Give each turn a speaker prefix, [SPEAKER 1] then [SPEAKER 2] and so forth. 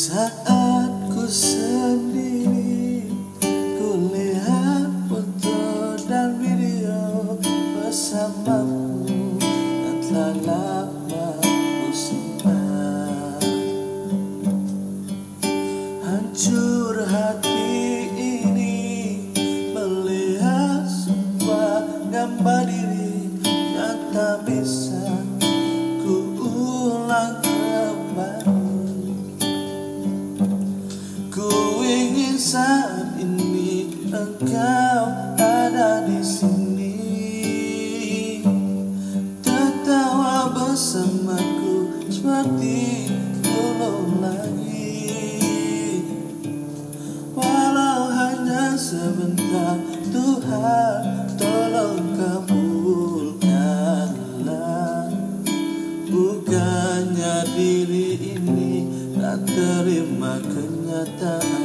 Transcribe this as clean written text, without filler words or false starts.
[SPEAKER 1] Saat ku sendiri, ku lihat foto dan video bersamamu yang telah lama ku simpan. Hancur hati ini melihat sebuah gambar diri yang tak bisa ku ulang kembali. Ku ingin saat ini engkau ada di sini, tertawa bersamaku seperti dulu lagi. Walau hanya sebentar, Tuhan tolong kabulkanlah. Bukannya diri ini tak terima kenyataan.